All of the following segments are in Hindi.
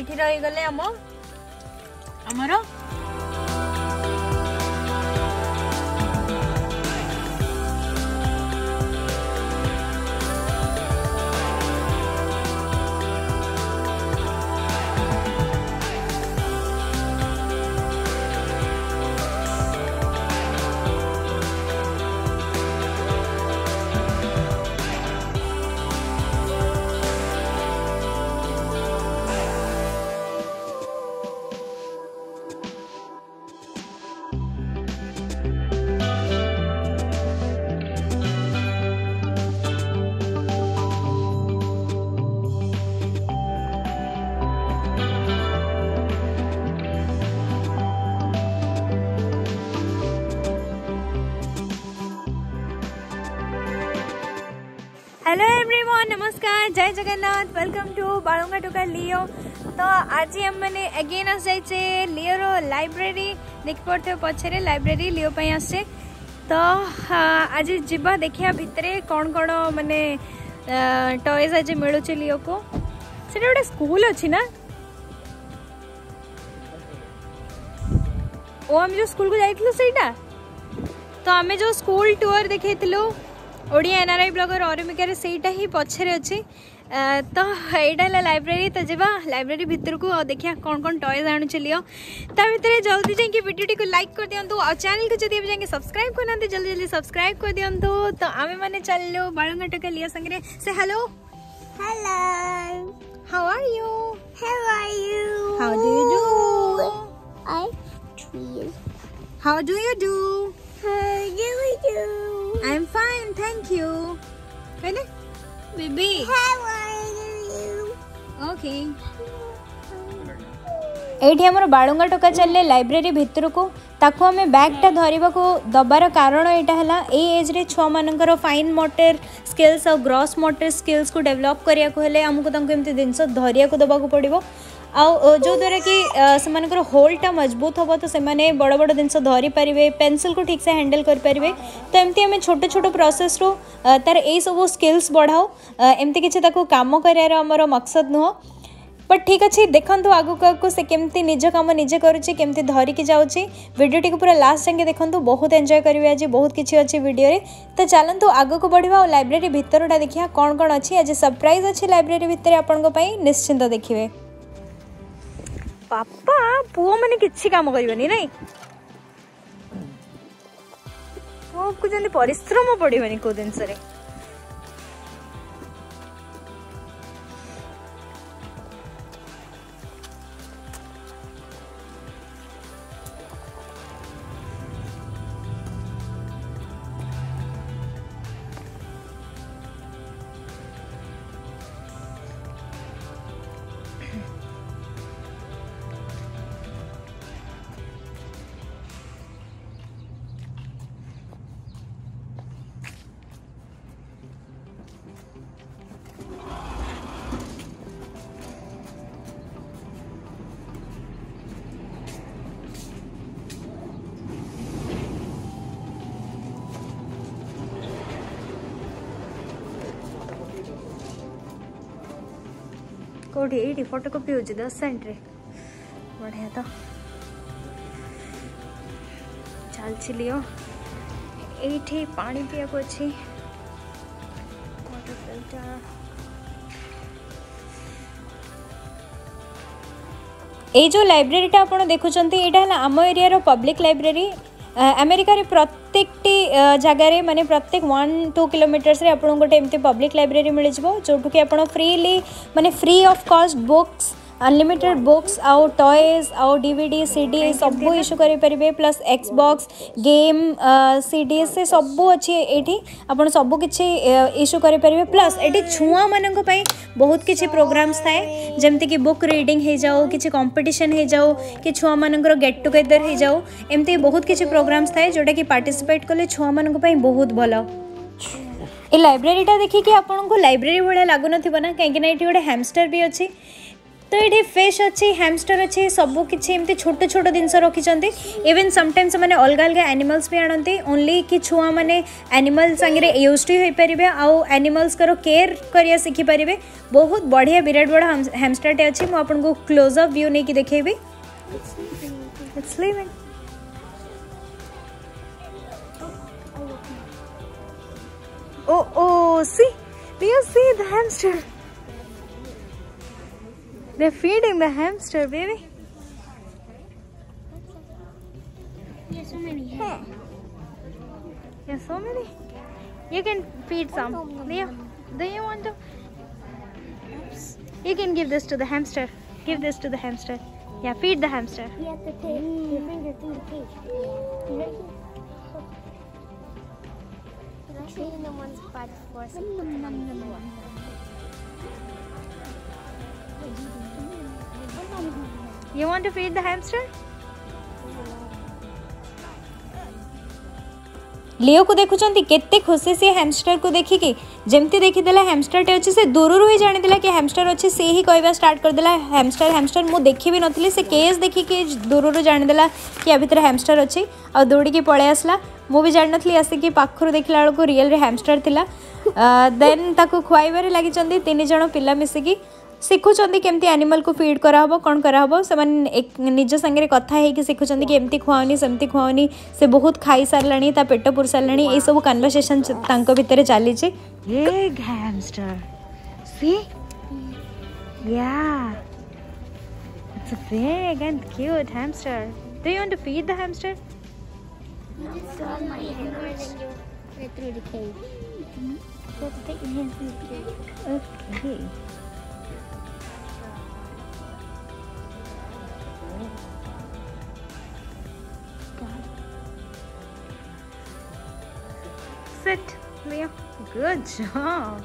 ये रही गले आमर हेलो एवरीवन, नमस्कार, जय जगन्नाथ, वेलकम टू बालुंगा टोका लियो। तो आज हम मैंने अगेन आस जाइए लियो रो लाइब्रेरी देख पड़ते पछरे लाइब्रेरी लियो पई आसे। तो आज जीवा देखिया भितरे कौन कौन माने टॉयज आज मिलू लियो को। सेटा गोटे स्कूल अच्छी ना, ओ आम जो स्कूल को जाइथिलु सेटा, तो आमे जो स्कूल टूर देखैथिलु ओडिया एनआरआई ब्लॉगर अरुमिका सेटा ही पछरे अच्छी। तो यहाँ लाइब्रेरी, तो जीवा लाइब्रेरी भितर को देखिया कौन कौन टॉयज आणु लियो। ता भितर जल्दी जाके वीडियो को लाइक कर दियंतु और चैनल को जदि जाके सब्सक्राइब करना जल्दी जल्दी सब्सक्राइब कर दियंतु। तो आमे माने चललो बालुंगा टोका लियो संगे से hello hello, how are you, how do you do, I try, how do you do, how do we do? I'm fine, thank you. Really? Baby. How are you? Okay. एठी हमर बालुंगा टोका चलले लाइब्रेरी भितर को ताको हमें बैगटा धरिबा को दबार कारण एटा हला ए एज रे छुआ मानकर फाइन मोटर स्किल्स और ग्रॉस मोटर स्किल्स को डेवलप करिया को हेले हमको तंको एमती जिंस धरिया को दबा को पड़िबो आ जो द्वारा कि से होल्टा मजबूत हम तो से बड़ बड़ जिनस धरी पारे, पेनसिल को ठीक से हैंडल कर पारे। तो एमती आम छोट छोट प्रोसेस रो तार ए सब स्किल्स बढ़ाओ, एमती किसी काम कर मकसद नुह। बट ठीक अच्छे देखो आगक आगक से केमती निज कम निजे करुच्ची, केमती धरिकी जाऊँगी। वीडियो टी पूरा लास्ट जाके देखो, बहुत एंजॉय करेंगे। आज बहुत किसी अच्छी वीडियो रे। तो चलतु आगक बढ़िया और लाइब्रेरी भितरटा देखिया कौन कौन अच्छी। आज सरप्राइज अच्छी लाइब्रेरी भितर आपंपाई निश्चिंत देखिए। पापा पुओ मैंने किसी काम करनी नहीं, आपको जल्दी परिश्रम पड़े को जिनस। कौटी ये फोटोकॉपी हो 10 सेंट रे बढ़िया। तो चल लियो ये पानी पिया को अच्छी वाटर फिल्टर। ये जो लाइब्रेरीटा आप देखुं यहाँ आम एरिया रो पब्लिक लाइब्रेरी। अमेरिका रे प्रत्येक जगार माने प्रत्येक 1-2 किलोमीटर्स रे आपन गोटे एमती पब्लिक लाइब्रेरी मिल जाव जो कि आप फ्रीली माने free of cost books, unlimited books आउ टॉयज आउ डीवीडी सीडी सब इश्यू करें, प्लस एक्सबॉक्स गेम सीडी से सब अच्छी ये आपड़ सब किसी इश्यू करें। प्लस ये छुआ मानक बहुत किसी प्रोग्राम्स थाए जमती कि बुक रीडिंग हो जाओ, किसी कंपटीशन हो जाओ, कि छुआ मानकर गेट टुगेदर हो जाओ, एमती बहुत किसी प्रोग्राम्स थाए जोटा कि पार्टिसिपेट कले छुआ मानक बहुत भल। ये लाइब्रेरीटा देखिए आपको लाइब्रेरी भाया लगुन ना, कहीं ये गोटे हैमस्टर भी अच्छी। तो तो ये फिश अच्छी हैमस्टर अच्छी सबू किसी एमती छोट छोट जिनस रखी इवन समटाइम्स मैंने अलग अलग एनिमल्स भी आनती ओनली कि छुआ मैंने एनिमल सांगे यूज टू हो पारे आउ एनिमल्स केयर करिया शिखि पारे बहुत बढ़िया विराट बड़ा हैमस्टरटे अच्छी मुझे आपको क्लोजअप व्यू नहीं देखेबी It's leaving. Oh, see? Do you see the hamster? They're feeding the hamster, baby. There's so many. There's so many. You can feed some. Leo, do you want to? You can give this to the hamster. Give this to the hamster. Yeah, feed the hamster. You have to take your finger through the cage. Can I see the ones by the floor? You want to feed the hamster? लियो को देखुचंती केते खुशी से हैमस्टर को देखिकी जेमती देखीदेला हैमस्टरटे अच्छी से दूर ही जानीदेला कि हैमस्टर अच्छी से ही कहवा स्टार्ट करदेला हैमस्टर हैमस्टर मु देखी भी नथली से केस देखिकी दूर जानीदेला कि या भितर हैमस्टर अच्छी आ दौड़िकी पळै आसला मु भी जान नथली आसिकी पाखरु देखला बेलको रियल रे हैमस्टर थिला देन ताको खुआइबारे लागिचंदी 3 जण पिला मिसिकी शिखुंट केमती एनिमल को फीड कराहब कौन कराहब से निज संगे कथा है शिखुंट कि एमती खुआनी सेमती खुआनी से बहुत खाई सारे ता पेट पुर सारे ये सब कन्वर्सेशन भितर चली हैमस्टर सी yeah it's a big and cute hamster do you want to feed the hamster You just saw my hand right through the cage. So take your hand through the cage. okay Sit, Leo. Good job.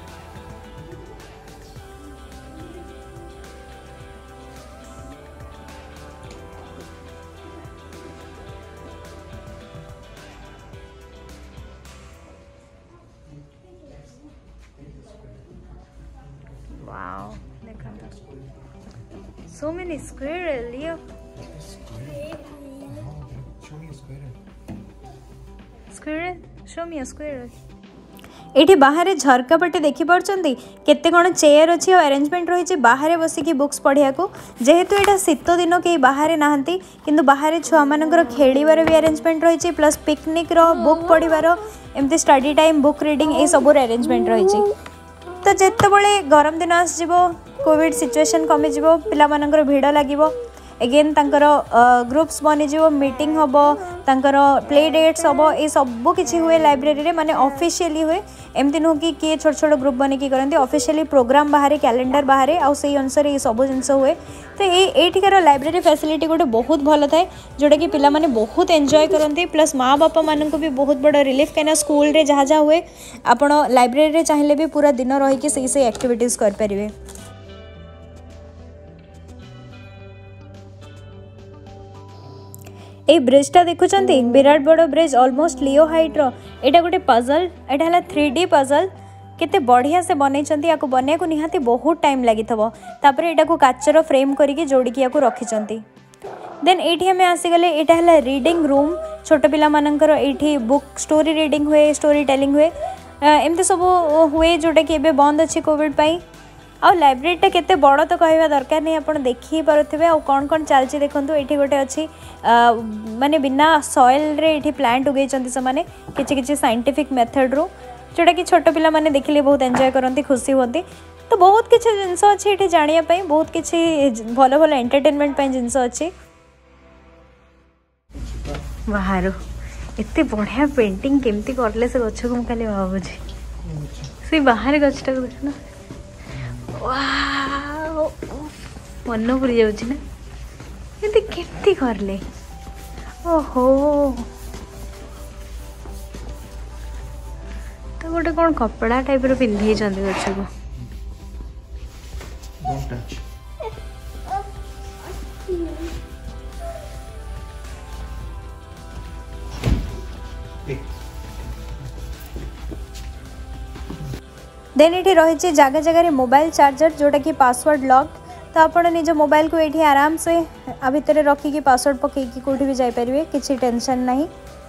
Wow, so many squirrels, Leo. Show me a squirrel. Squirrel? Show me a squirrel. एठी बाहर झरका पटे देखि पारछंती केते कोन चेयर अछि और अरेंजमेंट रही बाहर बसिकी बुक्स पढ़िया को जेहेतु एटा शीत दिन के बाहर नाहंती किंतु बाहर छुआ मानकर खेलिबार भी अरेंजमेंट रही प्लस पिकनिक रो बुक पढ़िबार एमती स्टडी टाइम बुक रीडिंग ए सब अरेंजमेंट रही तो जेतेबेले गरम दिन आसजिवो कोविड सिचुएशन कमी जिवो पिला मानकर भीड़ लागिवो एगेन तांकर ग्रुप्स बनीजिवो मीटिंग हम तांकर प्ले डेट्स हम ये सब किसी हुए लाइब्रेरी रे माने ऑफिशियली हुए एमती नुह कि किए छोट छोट ग्रुप बनिकी करती ऑफिशियली प्रोग्राम बाहर कैलेंडर बाहर आउ से अनुसार ये सब जिनस हुए तो ये लाइब्रेरी फैसिलिटी गोटे बहुत भल थाए जोटा कि पिला माने बहुत एंजॉय करती प्लस माँ बापा मान भी बहुत बड़ रिलीफ कहीं स्कूल रे जहाँ जहाँ हुए आपण लाइब्रेरी रे चाहिए भी पूरा दिन रही से एक्टिविटीज करें ए ब्रिजटा देखुंत विराट बड़ ब्रिज ऑलमोस्ट लियो हाइट रो एटा गोटे पजल एटा हला 3D पजल केते बढ़िया से बनई या बनया को निहाती बहुत टाइम लगी तापर एटा को काचर फ्रेम करके जोड़िकी या रखी देन एठी हमें आसीगले एटा हला रीडिंग रूम छोट पिला मानकर एठी बुक स्टोरी रीडिंग हुए स्टोरी टेलिंग हुए एमती सब हुए जोटा कि एबे बंद अच्छी कोविड पाई आ लाइब्रेरीटा केते बड़ तो कहवा दरकार नहीं आप देखी पारे आ कौन कौन चलती देखूँ ये गोटे अच्छी माने बिना सॉइल रे ये प्लांट उगई से किसी साइंटिफिक मेथड रू जोटा कि छोट पिला माने देखिले बहुत एंजॉय करती खुशी होती तो बहुत किसी जिनस अच्छी ये जानापी बहुत किसी भल भल एंटरटेनमेंट जिनस अच्छी बाहर एत बढ़िया पेंटिंग केमती करले से गछ को मुझे भावुची से बाहर गछटा को देखना मन पुरी जाऊँ ना ये केमती करले ओहो तो गोटे कौन कपड़ा टाइप रो पिंधे गछ को Don't touch. देन ये रही जगह जगह मोबाइल चार्जर जोटा कि पासवर्ड लॉक तो आप निज मोबाइल को ये आराम से आ भितर रखिकी पासवर्ड पकईकी कौटी भी जापारे किसी टेंशन नहीं।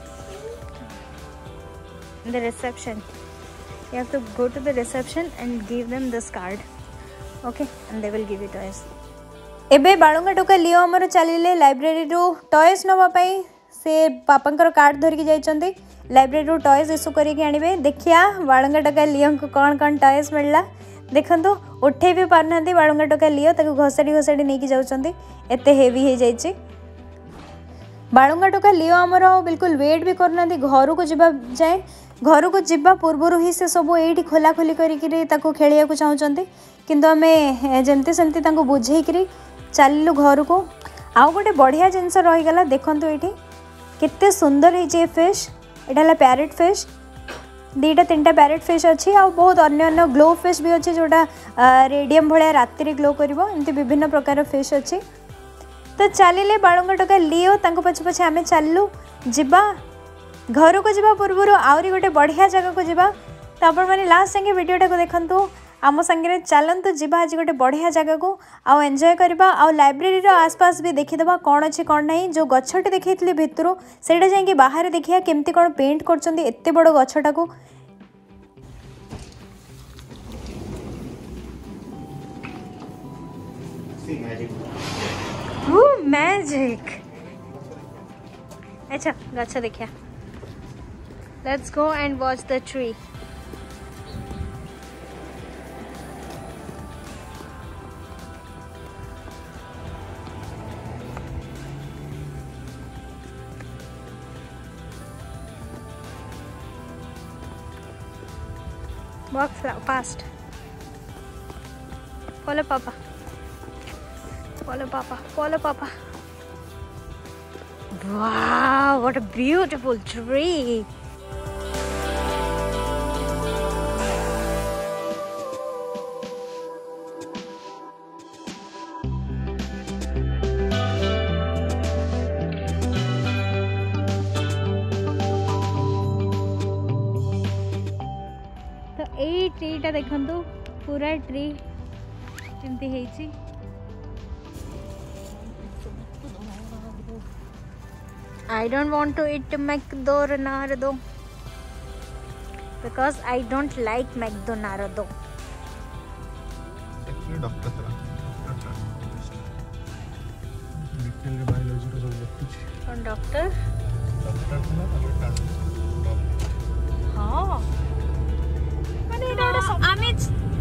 The reception you have to go to the reception and give them this card, okay, and they will give you toys. एबे बालुंगा टोका लियो हमर चलिले लाइब्रेरी रो टॉयज नवा पाई से पापा कार्ड धरिकी जाइछन्ते लाइब्रेरी रो टॉयज इशू करिके आनिबे। देखिया बालुंगा टोका लियो को कौन टॉयज मिलला देखंतु उठे भी पारनांती बालुंगा टोका लियो ताको घोसाडी घोसाडी नेकी जाउछन्ते एते हेवी हे जाइछि। बालुंगा टोका लियो हमर बिल्कुल वेट भी करनांती घर को जिबा जाए घर को जिबा पूर्व ही से सब ये खोला खोली करिकी खेलिया को चाहते किंतु आमे जमती सेमती तांको बुझेकरी चलू घर को। आउ गोटे बढ़िया जिनस रहीगला देखंतु ये केते सुंदर है फिश एटा पैरेट फिश दीटा तीनटा पैरेट फिश अच्छी आ बहुत अन्य ग्लो फिश भी अच्छी जोटा रेडियम भाया राति ग्लो करिवो एमती विभिन्न प्रकार फिश अच्छी। तो चलिले बालुंगा टोका लियो तांको पछे पछे आमे चलू जिबा घर को जावा पूर्व आहरी गोटे बढ़िया जगह को जावा। तो आपण मैंने लास्ट संगे वीडियोटा को देखंतु आम संगे चलतु जावा आज गोटे बढ़िया जगह को आउ एंजॉय करबा आउ लाइब्रेरी रो आसपास भी देखिदबा कौन अच्छी कौन नहीं। जो गछटी देखैतली भितरो सेटा जाई बाहर देखिया केमती कौन पेंट करछन्ती एत्ते बड़ गछटा को। मैजिक अच्छा गछ देखिया। Let's go and watch the tree. Walk fast. Follow Papa. Follow Papa. Follow Papa. Wow, what a beautiful tree. तो यही ट्रीटा देखंतु पूरा ट्री एमती हेची। I don't want to eat McDonald's because I don't like McDonald's. Actually doctor था डिटेल रे बायोलॉजी रो सब लिखुची कौन डॉक्टर था ना हां माने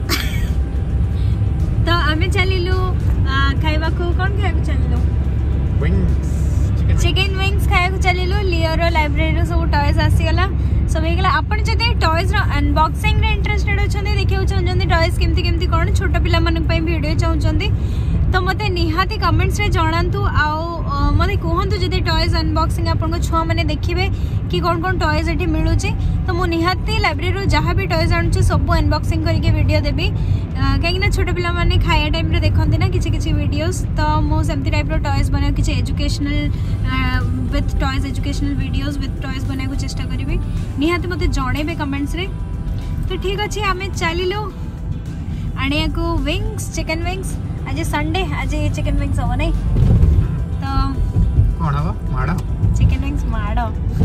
तो आमे चलिलु खाइबा को कौन खाइबा चलिलु विंग्स चिकन विंग्स खाइबा चलिलु लियो लाइब्रेरी सब टॉयज आसीगला सब हेगला। आपण जदि टॉयज रो अनबॉक्सिंग रे इंटरेस्टेड अछन्ती देखियो चाहछन्ती टॉयज केमती केमती कोन छोट पिला मन पई वीडियो चाहछन्ती तो मते निहाती कमेंट्स रे जणांतु आउ मते कहंतु जदि टॉयज अनबॉक्सिंग आपण को छुआ माने देखिबे कि कौन कौन टॉयज एठी मिलुची तो मु निहाती लाइब्रेरी रो जहाँ भी टॉयज आणुची सब अनबॉक्सिंग करके वीडियो देबी कहीं ना छोट पिला माने खाया टाइम रे देखंती ना किछि किछि वीडियोस तो मु सेमती टाइप रो टॉयज बना किछि educational with toys educational videos with toys बना को चेष्टा करिबी निहाती मते जणेबे कमेंट्स रे। तो ठीक अछि आमे चलिलो आनिया को विंग्स चिकन विंग्स आज संडे आज चिकन विंग्स हो नहीं तो कोन हवा माडा चिकन विंग्स माडो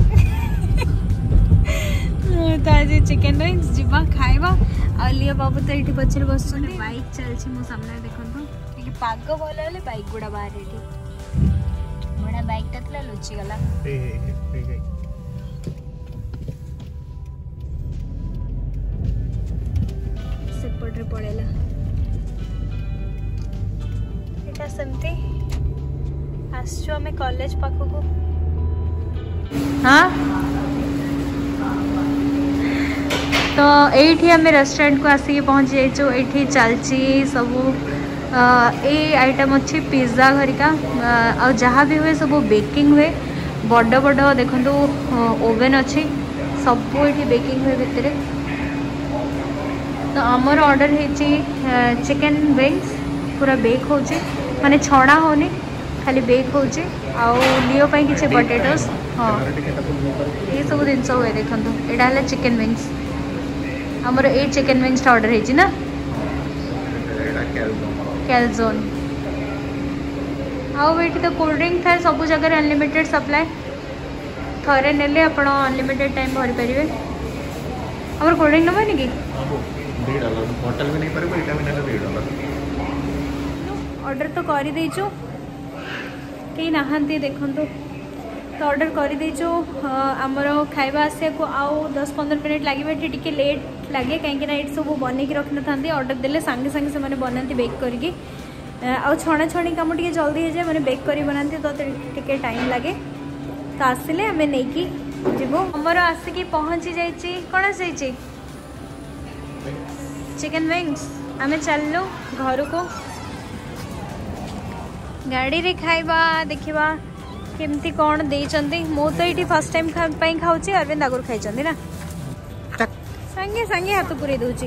तो आज चिकन विंग्स जिबा खाइबा आ लियो बाबू तो एठी पछर बसछन बाइक चलछि मो सामने देखंतो कि पाग भल हेले बाइक गुडा बाहर एठी बड़ा बाइक ततला लुचि गला ए सेपट रे पड़ेला एटा सेमती आसछु हमें कॉलेज पाखो को हां तो एठी हमें रेस्टोरेंट को आसी पहुंच जाइछो एठी चलची सब ए आइटम अच्छी पिज्जा घरिका आ जहाँ भी हुए सब बेकिंग हुए बड़ बड़ देखो ओवेन अच्छी सब ये बेकिंग हुए भितर तो आमर ऑर्डर है चिकन विंग्स पूरा बेक हो माने छड़ा होनी खाली बेक हो लियो पाई किसी पोटेटोस हाँ ये सब जिन हुए देखो यहाँ है चिकन विंग्स आमर 8 चिकन विंग्स ऑर्डर है ना कैलजोन आउ ये तो कोल्ड ड्रिंक था सब जगह अनलिमिटेड सप्लाई थरे नेले आपण अनलिमिटेड टाइम भरी पारे आम कोल्ड ड्रिंक नबानी कि होटल भी नहीं पारे एटा भी $2 ऑर्डर तो कर देचु कहीं नहांती देखंतु तो ऑर्डर कर देचु आमर खाइबा आसिया को आउ 10-15 मिनट लगे टिके लेट लगे कहीं ये सब बन के रखी था ऑर्डर देले सांगे सांगे से मैंने बनाती बेक करके आउ छणा छणी कम टे जल्दी हो जाए मैंने बेक कर बनाती तो टिके टाइम लगे तो आसिले आम नहीं जीवु आमर आसिकी पहुँची जाइए कौन आसी चिकन विंग्स आम चलु घर को गाड़ी रे खाइबा देखिबा केमती कौन देइचंती मो तो ये फर्स्ट टाइम खाऊँ अरविंद आगुरी खाई ना संगे संगे हाथ पूरे दूची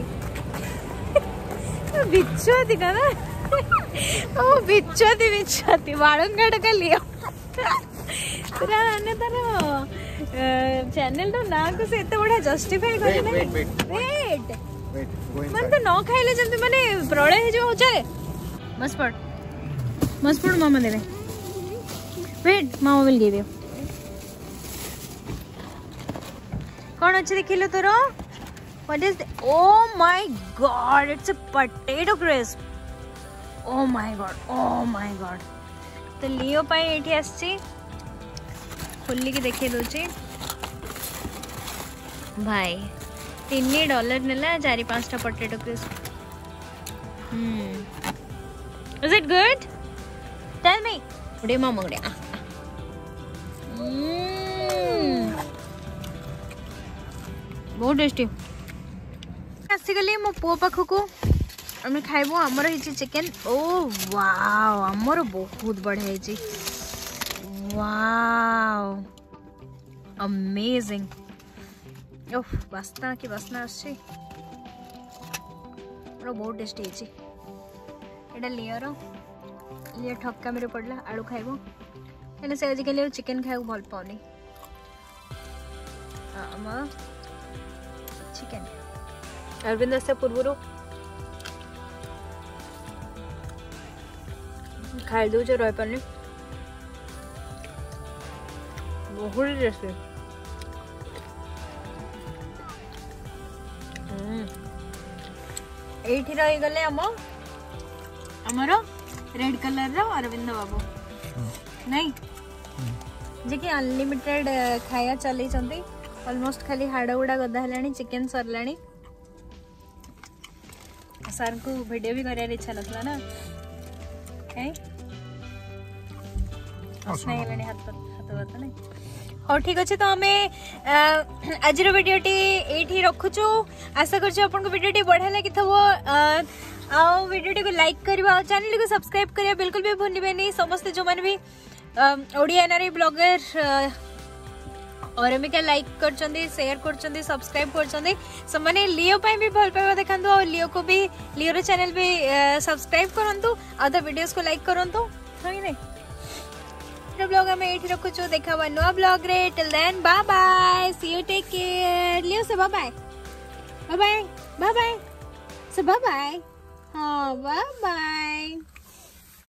बिच्छुआती का ना ओ बिच्छुआती बाळंगा टका लियो पूरा आने तार चैनल तो ना को से एते बड़ा जस्टिफाई करे ना वेट मन तो न खाइले जंती माने प्रलय हे जो चले मस्त पड़ मामा दे wait mama will give you कौन अच्छे देखिलो तोर what is oh my God it's a potato crisp oh my God तो लियो पाई एठी आछि खोली के देखे दोची भाई $3 नेला 4-5टा potato crisp is it good tell me उड़े मामा उड़े बहुत टेस्टी आसीगली मो पुओ पाखक आम खाइबू आमर है चिकेन ओ वाओ आमर बहुत बढ़िया है वाओ अमेजिंग ओह बास्ना की बास्ना आछी बहुत टेस्टी है एटा लेयर ये ठक्का मेरे पड़ला आलू खाइबो एने से आजिकल चिकेन खाइबो भल पाउनी चिकेन अरविंद आसे पूर्व खाई दो रही पारनी बहुत टेस्टी एठी रही गले आमर रेड कलर रो अरविंद बाबू नहीं जे कि अनलिमिटेड खाया चली चंती ऑलमोस्ट खाली हाड़ गुड़ा गदा हलानी चिकेन सरलानी सर को वीडियो भी करार इच्छा नथला ना कहीं नहीं हलानी हाथ बात नहीं हाँ ठीक अच्छे तो आम आज भिडियोटी ये रखुचु आशा कर भिडियोटी बढ़िया लगी आओ वीडियो को लाइक करवा और चैनल को सब्सक्राइब करिया बिल्कुल भी भूलिबेनी समस्त जो माने भी ओडिया एनआरआई ब्लॉगर और एमिका लाइक करचंदी शेयर करचंदी सब्सक्राइब करचंदी सब माने लियो पई भी भल पाइबा देखंतु और लियो को भी लियो रो चैनल भी सब्सक्राइब करंतु और द वीडियोस को लाइक करंतु होई नै ब्लॉग में एठी रखुछु देखावा नुवा ब्लॉग रे till then bye bye see you take care लियो से bye bye bye bye bye bye से बाय बाय हाँ बाय बाय।